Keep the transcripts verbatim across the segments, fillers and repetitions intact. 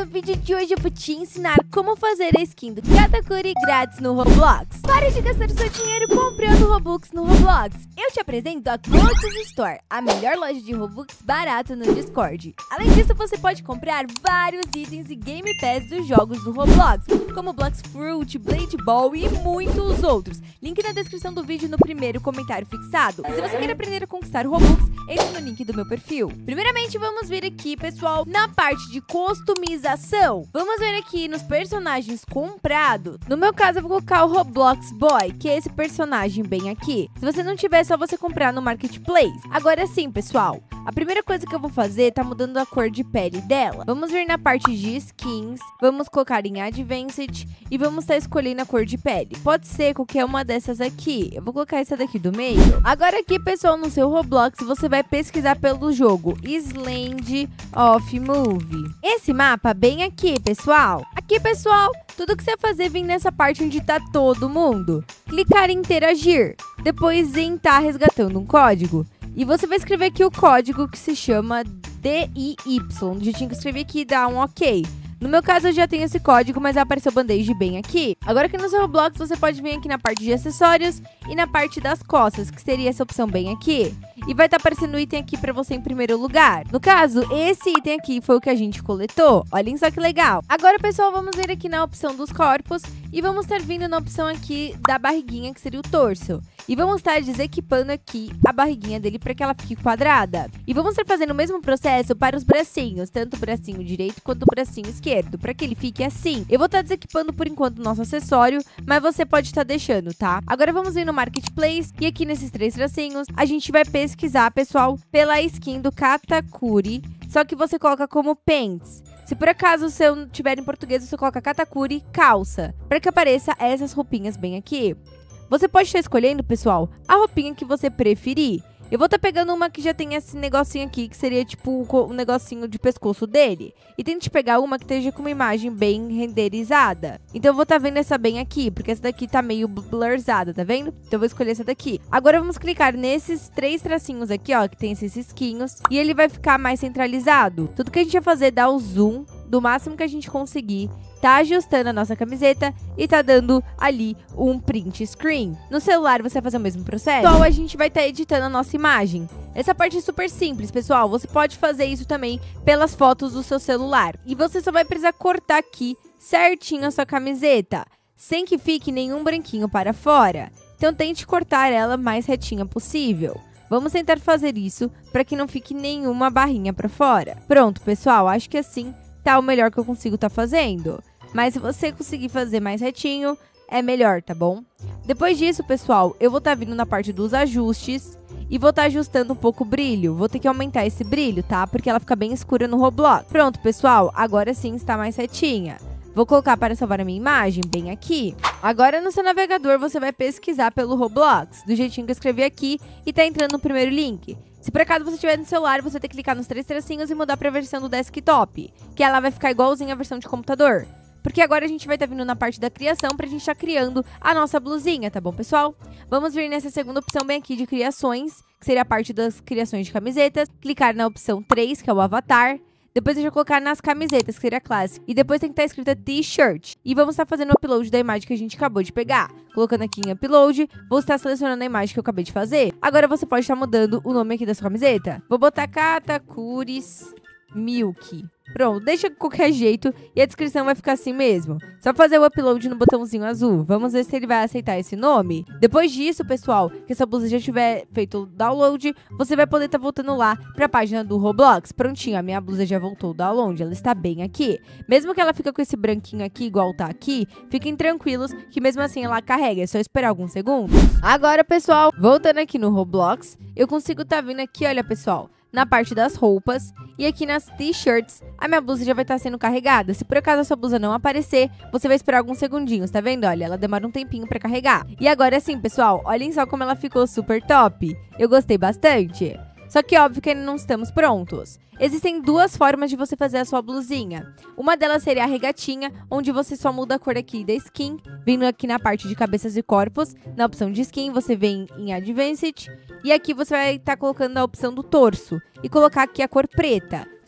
no vídeo de hoje eu vou te ensinar como fazer a skin do Katakuri grátis no Roblox. Pare de gastar o seu dinheiro comprando Robux no Roblox. Eu te apresento a Clothes Store, a melhor loja de Robux barato no Discord. Além disso, você pode comprar vários itens e Game Pass dos jogos do Roblox, como Blox Fruit, Blade Ball e muitos outros. Link na descrição do vídeo no primeiro comentário fixado. E se você quer aprender a conquistar Robux, entre no link do meu perfil. Primeiramente, vamos vir aqui, pessoal, na parte de customização. Vamos ver aqui nos personagens comprados. No meu caso, eu vou colocar o Roblox Boy, que é esse personagem bem aqui. Se você não tiver, é só você comprar no Marketplace. Agora sim, pessoal, a primeira coisa que eu vou fazer tá mudando a cor de pele dela. Vamos vir na parte de skins, vamos colocar em Advanced e vamos estar escolhendo a cor de pele. Pode ser qualquer uma dessas aqui. Eu vou colocar essa daqui do meio. Agora aqui, pessoal, no seu Roblox, você vai pesquisar pelo jogo Island of Movie. Esse mapa bem aqui, pessoal. Aqui, pessoal, tudo que você vai fazer vem nessa parte onde tá todo mundo. Clicar em interagir, depois em tá resgatando um código. E você vai escrever aqui o código que se chama D I Y. Já tinha que escrever aqui e dar um ok. No meu caso, eu já tenho esse código, mas apareceu o band-aid bem aqui. Agora aqui no seu Roblox, você pode vir aqui na parte de acessórios e na parte das costas, que seria essa opção bem aqui. E vai estar aparecendo o item aqui pra você em primeiro lugar. No caso, esse item aqui foi o que a gente coletou. Olhem só que legal. Agora, pessoal, vamos vir aqui na opção dos corpos e vamos estar vindo na opção aqui da barriguinha, que seria o torso. E vamos estar desequipando aqui a barriguinha dele para que ela fique quadrada. E vamos estar fazendo o mesmo processo para os bracinhos, tanto o bracinho direito quanto o bracinho esquerdo, para que ele fique assim. Eu vou estar desequipando por enquanto o nosso acessório, mas você pode estar deixando, tá? Agora vamos vir no Marketplace e aqui nesses três tracinhos a gente vai pesquisar, pessoal, pela skin do Katakuri, só que você coloca como pants. Se por acaso o seu não tiver em português, você coloca Katakuri calça, para que apareça essas roupinhas bem aqui. Você pode estar escolhendo, pessoal, a roupinha que você preferir. Eu vou estar pegando uma que já tem esse negocinho aqui, que seria tipo o negocinho de pescoço dele. E tente pegar uma que esteja com uma imagem bem renderizada. Então eu vou estar vendo essa bem aqui, porque essa daqui tá meio blurzada, tá vendo? Então eu vou escolher essa daqui. Agora vamos clicar nesses três tracinhos aqui, ó, que tem esses risquinhos. E ele vai ficar mais centralizado. Tudo que a gente vai fazer é dar o zoom do máximo que a gente conseguir. Tá ajustando a nossa camiseta e tá dando ali um print screen. No celular você vai fazer o mesmo processo. Então a gente vai estar tá editando a nossa imagem. Essa parte é super simples, pessoal. Você pode fazer isso também pelas fotos do seu celular. E você só vai precisar cortar aqui certinho a sua camiseta, sem que fique nenhum branquinho para fora. Então tente cortar ela mais retinha possível. Vamos tentar fazer isso para que não fique nenhuma barrinha para fora. Pronto, pessoal. Acho que assim tá o melhor que eu consigo tá fazendo. Mas se você conseguir fazer mais retinho, é melhor, tá bom? Depois disso, pessoal, eu vou estar vindo na parte dos ajustes e vou estar ajustando um pouco o brilho. Vou ter que aumentar esse brilho, tá? Porque ela fica bem escura no Roblox. Pronto, pessoal, agora sim está mais retinha. Vou colocar para salvar a minha imagem bem aqui. Agora no seu navegador você vai pesquisar pelo Roblox, do jeitinho que eu escrevi aqui e tá entrando no primeiro link. Se por acaso você estiver no celular, você vai ter que clicar nos três tracinhos e mudar para a versão do desktop, que ela vai ficar igualzinha a versão de computador. Porque agora a gente vai estar vindo na parte da criação pra gente estar criando a nossa blusinha, tá bom, pessoal? Vamos vir nessa segunda opção bem aqui de criações, que seria a parte das criações de camisetas. Clicar na opção três, que é o avatar. Depois a gente vai colocar nas camisetas, que seria a classe. E depois tem que estar escrita T-shirt. E vamos estar fazendo o upload da imagem que a gente acabou de pegar. Colocando aqui em upload, vou estar selecionando a imagem que eu acabei de fazer. Agora você pode estar mudando o nome aqui da sua camiseta. Vou botar Katakuris Milk. Pronto, deixa de qualquer jeito e a descrição vai ficar assim mesmo. Só fazer o upload no botãozinho azul. Vamos ver se ele vai aceitar esse nome. Depois disso, pessoal, que essa blusa já tiver feito o download, você vai poder estar tá voltando lá para a página do Roblox. Prontinho, a minha blusa já voltou o download, ela está bem aqui. Mesmo que ela fique com esse branquinho aqui, igual tá aqui, fiquem tranquilos que mesmo assim ela carrega. É só esperar alguns segundos. Agora, pessoal, voltando aqui no Roblox, eu consigo estar tá vindo aqui, olha, pessoal, na parte das roupas e aqui nas t-shirts, a minha blusa já vai estar sendo carregada. Se por acaso a sua blusa não aparecer, você vai esperar alguns segundinhos, tá vendo? Olha, ela demora um tempinho pra carregar. E agora sim, pessoal, olhem só como ela ficou super top. Eu gostei bastante. Só que óbvio que ainda não estamos prontos. Existem duas formas de você fazer a sua blusinha. Uma delas seria a regatinha, onde você só muda a cor aqui da skin, vindo aqui na parte de cabeças e corpos. Na opção de skin, você vem em Advanced. E aqui você vai estar colocando a opção do torso e colocar aqui a cor preta. Se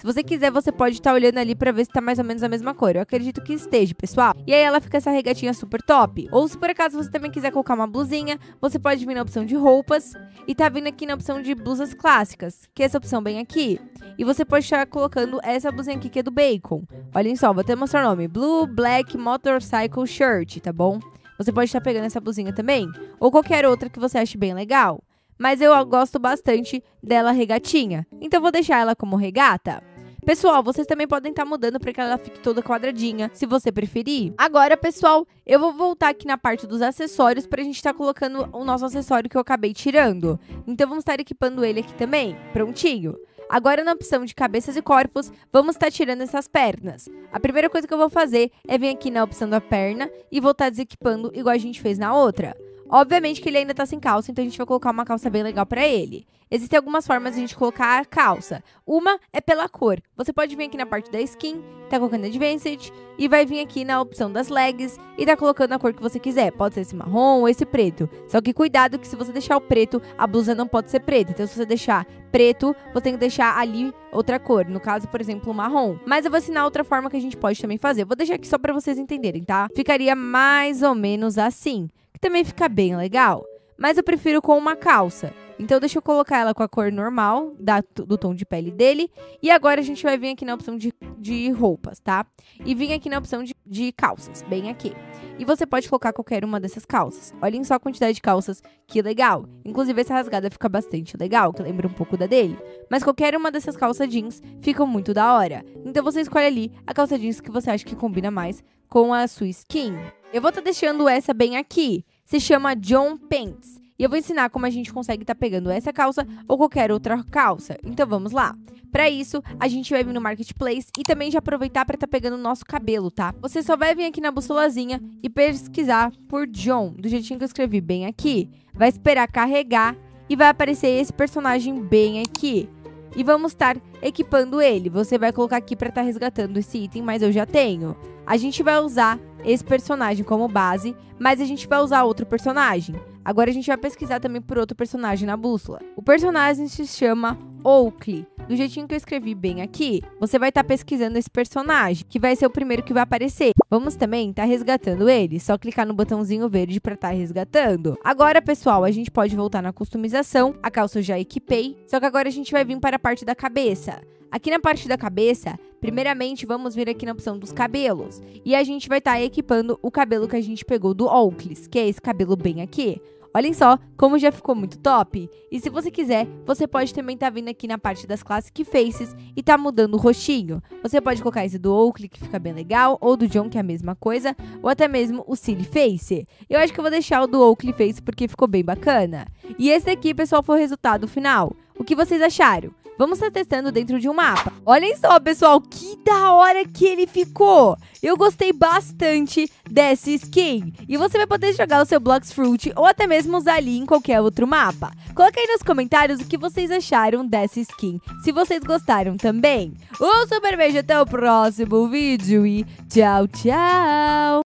Se você quiser, você pode estar olhando ali pra ver se tá mais ou menos a mesma cor. Eu acredito que esteja, pessoal. E aí ela fica essa regatinha super top. Ou se por acaso você também quiser colocar uma blusinha, você pode vir na opção de roupas e tá vindo aqui na opção de blusas clássicas, que é essa opção bem aqui. E você pode estar colocando essa blusinha aqui que é do Bacon. Olhem só, vou até mostrar o nome. Blue Black Motorcycle Shirt, tá bom? Você pode estar pegando essa blusinha também, ou qualquer outra que você ache bem legal. Mas eu gosto bastante dela regatinha, então vou deixar ela como regata. Pessoal, vocês também podem estar mudando para que ela fique toda quadradinha, se você preferir. Agora, pessoal, eu vou voltar aqui na parte dos acessórios para a gente estar colocando o nosso acessório que eu acabei tirando. Então vamos estar equipando ele aqui também, prontinho. Agora, na opção de cabeças e corpos, vamos estar tirando essas pernas. A primeira coisa que eu vou fazer é vir aqui na opção da perna e vou estar desequipando igual a gente fez na outra. Obviamente que ele ainda tá sem calça, então a gente vai colocar uma calça bem legal pra ele. Existem algumas formas de a gente colocar a calça. Uma é pela cor. Você pode vir aqui na parte da skin, tá colocando Advanced, e vai vir aqui na opção das legs e tá colocando a cor que você quiser. Pode ser esse marrom ou esse preto. Só que cuidado que se você deixar o preto, a blusa não pode ser preta. Então se você deixar preto, você tem que deixar ali outra cor. No caso, por exemplo, o marrom. Mas eu vou ensinar outra forma que a gente pode também fazer. Vou deixar aqui só pra vocês entenderem, tá? Ficaria mais ou menos assim. Que também fica bem legal. Mas eu prefiro com uma calça. Então deixa eu colocar ela com a cor normal da, do tom de pele dele. E agora a gente vai vir aqui na opção de, de roupas, tá? E vir aqui na opção de, de calças, bem aqui. E você pode colocar qualquer uma dessas calças. Olhem só a quantidade de calças, que legal. Inclusive essa rasgada fica bastante legal, que lembra um pouco da dele. Mas qualquer uma dessas calças jeans ficam muito da hora. Então você escolhe ali a calça jeans que você acha que combina mais com a sua skin. Eu vou estar deixando essa bem aqui. Se chama John Pants. E eu vou ensinar como a gente consegue estar tá pegando essa calça ou qualquer outra calça. Então vamos lá. Para isso, a gente vai vir no Marketplace e também já aproveitar para estar tá pegando o nosso cabelo, tá? Você só vai vir aqui na bússolazinha e pesquisar por John, do jeitinho que eu escrevi bem aqui. Vai esperar carregar e vai aparecer esse personagem bem aqui. E vamos estar equipando ele. Você vai colocar aqui para estar tá resgatando esse item, mas eu já tenho. A gente vai usar esse personagem como base, mas a gente vai usar outro personagem. Agora a gente vai pesquisar também por outro personagem na bússola. O personagem se chama Oakley, do jeitinho que eu escrevi bem aqui. Você vai estar tá pesquisando esse personagem, que vai ser o primeiro que vai aparecer. Vamos também estar tá resgatando ele, só clicar no botãozinho verde para estar tá resgatando. Agora, pessoal, a gente pode voltar na customização. A calça eu já equipei, só que agora a gente vai vir para a parte da cabeça. Aqui na parte da cabeça, primeiramente vamos vir aqui na opção dos cabelos. E a gente vai estar tá equipando o cabelo que a gente pegou do Oakley, que é esse cabelo bem aqui. Olhem só como já ficou muito top. E se você quiser, você pode também estar tá vindo aqui na parte das Classic Faces e tá mudando o rostinho. Você pode colocar esse do Oakley, que fica bem legal, ou do John, que é a mesma coisa, ou até mesmo o Silly Face. Eu acho que eu vou deixar o do Oakley Face porque ficou bem bacana. E esse daqui, pessoal, foi o resultado final. O que vocês acharam? Vamos estar testando dentro de um mapa. Olhem só, pessoal, que da hora que ele ficou. Eu gostei bastante dessa skin. E você vai poder jogar o seu Blox Fruit ou até mesmo usar ali em qualquer outro mapa. Coloca aí nos comentários o que vocês acharam dessa skin. Se vocês gostaram também. Um super beijo, até o próximo vídeo e tchau, tchau.